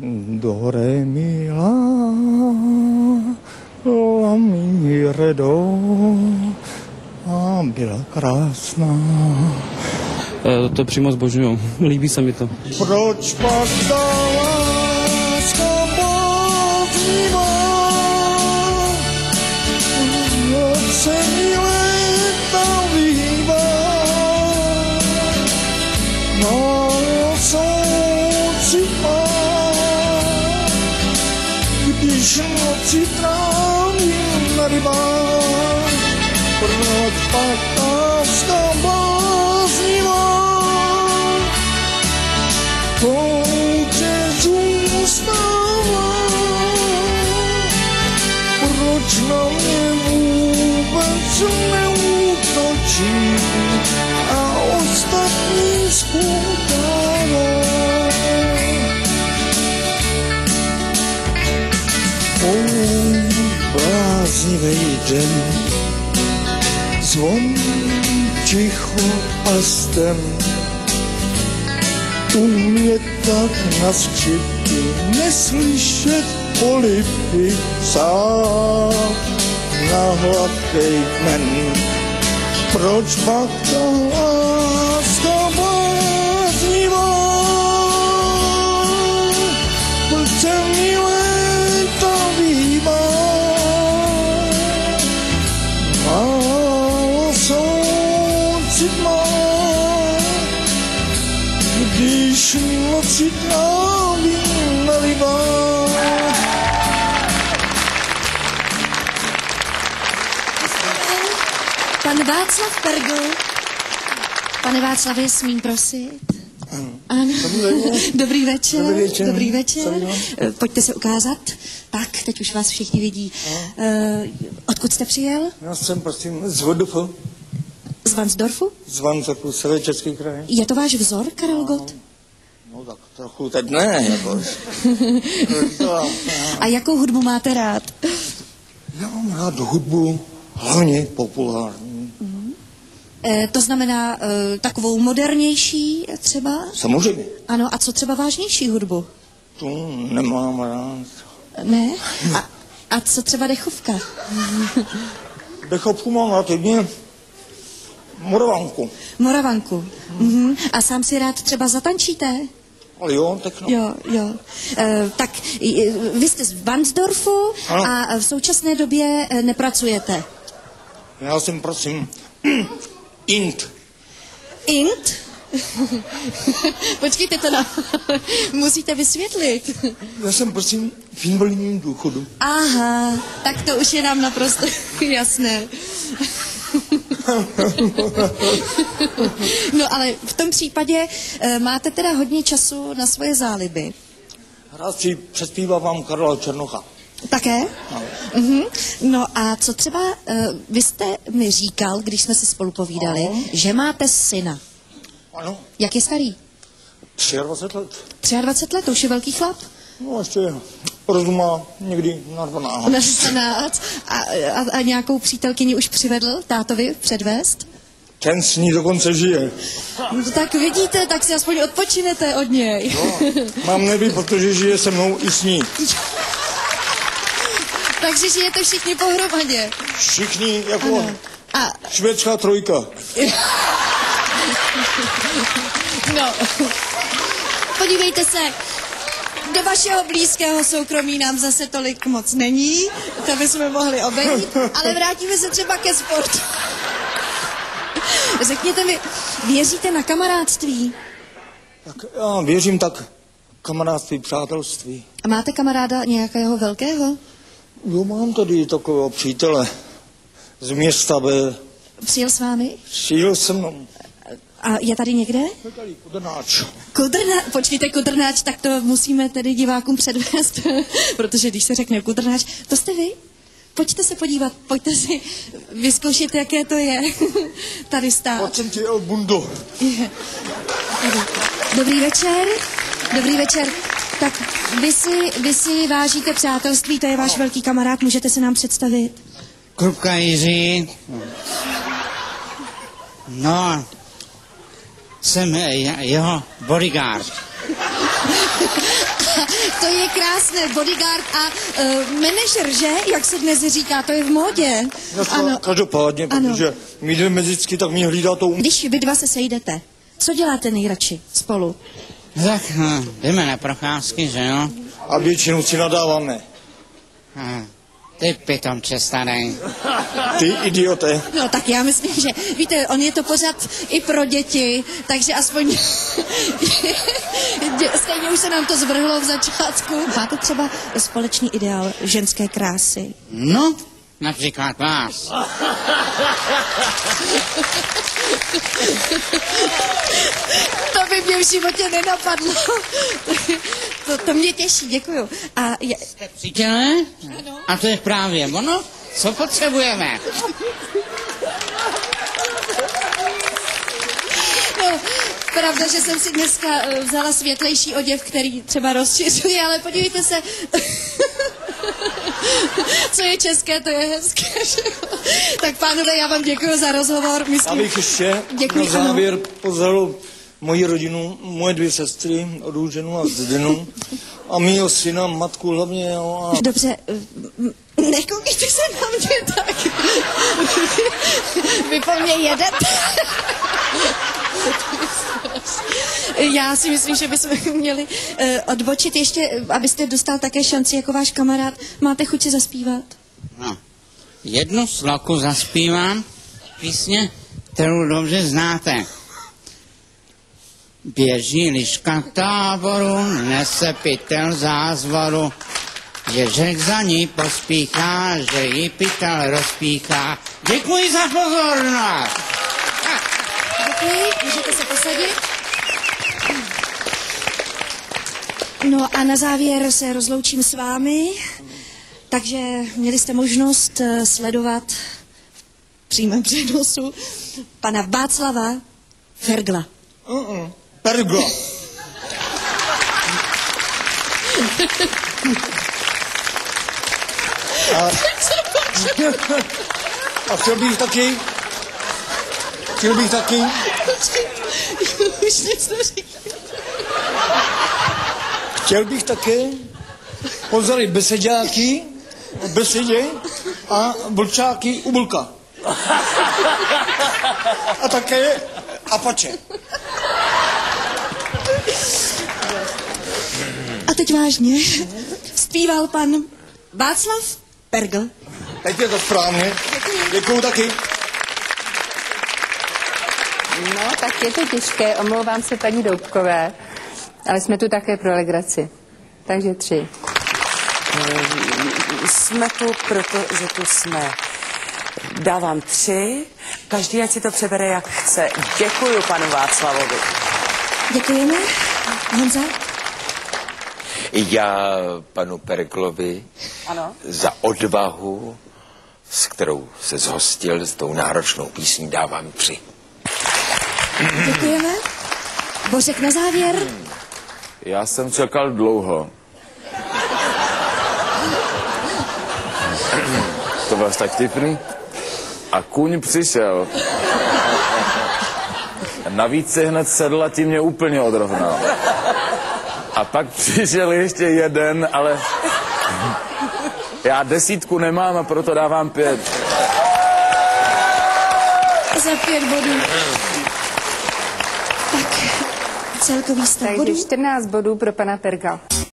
Do, re, mi, la, mi, re, do. A byla krásná. To přímo zbožňuju. Líbí se mi to. Proč pak ta láska bláznivá? Proč se mi léta vyhýbá? No, soucit má, když noci trávím na rybách. Proč pak ta láska bláznivá? Pouze zůstává, proč na mě vůbec neútočí a ostatní spoutává. Bláznivý den, zvon, ticho a stem. U mě tak na skřipky neslyšet polipy psát na hladkej kmen. Proč pak ta láska bláznivá? Proč se mi léta vyhýbá? Málo soucit má, když noci trávím na rybách. Pan Václav Pergl. Pane Václavě, smím prosit? Ano. Dobrý večer. Dobrý večer. Dobrý večer. Pojďte se ukázat. Tak, teď už vás všichni vidí. Odkud jste přijel? Já jsem, prosím, z Vodofo. Z Varnsdorfu? Z Varnsdorfu, Severočeský kraj. Je to váš vzor, Karel Gott? No tak trochu teď ne, jako. A jakou hudbu máte rád? Já mám rád hudbu, hlavně populární. To znamená takovou modernější třeba? Samozřejmě. Ano, a co třeba vážnější hudbu? Tu nemám rád. Ne? A co třeba dechovka? Dechovku mám rád jedně Moravanku. Moravanku. A sám si rád třeba zatančíte? Ale jo, techno. Jo. Tak vy jste z Varnsdorfu a v současné době nepracujete. Já jsem, prosím, int. Int? Počkejte to musíte vysvětlit. Já jsem, prosím, v invalidním důchodu. Aha, tak to už je nám naprosto jasné. No ale v tom případě máte teda hodně času na svoje záliby. Rád si přespívám Karla Černocha. Také? No. No a co třeba, vy jste mi říkal, když jsme si spolu povídali, že máte syna. Ano. Jak je starý? 23 let. 23 let, to už je velký chlap. No ještě rozumá někdy na 12. Na 12. A nějakou přítelkyni už přivedl tátovi předvést? Ten s ní dokonce žije. No, tak vidíte, tak si aspoň odpočinete od něj. No, mám neví, protože žije se mnou i s ní. Takže žijete všichni pohromadě. Všichni jako švédská trojka. No, podívejte se, do vašeho blízkého soukromí nám zase tolik moc není, to bychom mohli obejít, ale vrátíme se třeba ke sportu. Řekněte mi, věříte na kamarádství? Tak já věřím tak kamarádství, přátelství. A máte kamaráda nějakého velkého? Jo, mám tady takového přítele z města B. Přijel s vámi? Přijel se mnou. A je tady někde? Je tady Kudrnáč. Počkejte, Kudrnáč, tak to musíme tedy divákům předvést, protože když se řekne Kudrnáč, to jste vy? Pojďte se podívat, pojďte si vyzkoušet, jaké to je tady stát. Pojď jsem ti El Bundo. Dobrý večer. Dobrý večer. Tak vy si vážíte přátelství, to je váš velký kamarád, můžete se nám představit? Krupka Jiří. No, jsem jeho bodyguard. To je krásné, bodyguard a manažer, že? Jak se dnes říká, to je v módě. No, každopádně, protože my jdeme vždycky, tak mě hlídá to. Když vy dva se sejdete, co děláte nejradši spolu? Tak jdeme na procházky, že jo? A většinou si nadáváme. Ty pitomče starý. Ty idiote. No tak já myslím, že víte, on je to pořád i pro děti, takže aspoň stejně už se nám to zvrhlo v začátku. Máte třeba společný ideál ženské krásy? No, například vás. To by mě v životě nenapadlo. To mě těší, děkuju. Jste přítelé? A to je právě ono, co potřebujeme. No, pravda, že jsem si dneska vzala světlejší oděv, který třeba rozšiřuje, ale podívejte se, co je české, to je hezké. Tak pánové, já vám děkuji za rozhovor. Abych ještě na závěr pozdravil moji rodinu, moje 2 sestry, Růženu a Zdenu, a mýho syna, matku hlavně. Jo, a... Dobře, nekoukejte se na mě tak. Vy po mně jedete. Já si myslím, že bychom měli odbočit ještě, abyste dostal také šanci jako váš kamarád. Máte chuť si zaspívat? No, jednu sloku zaspívám, písně, kterou dobře znáte. Běží liška k táboru, nese pytel zázvoru. Ježek za ní pospíchá, že jí pytel rozpíchá. Děkuji za pozornost. Děkuji, můžete se posadit. No a na závěr se rozloučím s vámi, takže měli jste možnost sledovat v přímém přenosu pana Václava Fergla. Pergla. A chtěl bych taky. Už nic neříkám. Chtěl bych také pozdravit beseďáky v besedě a vlčáky u vlka. A také apače. A teď vážně. Zpíval pan Václav Pergl. Teď je to správně. Děkuju taky. No, tak je to těžké, omlouvám se paní Doubkové, ale jsme tu také pro legraci. Takže 3. Jsme tu, protože tu jsme. Dávám 3, každý ať si to přebere jak chce. Děkuju panu Václavovi. Děkujeme. Honza? Já panu Perglovi za odvahu, s kterou se zhostil, s tou náročnou písní, dávám 3. Děkujeme. Bořek na závěr. Já jsem čekal dlouho. To bylo tak tipný. A kůň přišel. Navíc se hned sedl a tím mě úplně odrovnal. A pak přišel ještě jeden, ale já 10 nemám a proto dávám 5. Za 5 bodů. Tak, celkový stav bodů. Takže 14 bodů pro pana Pergla.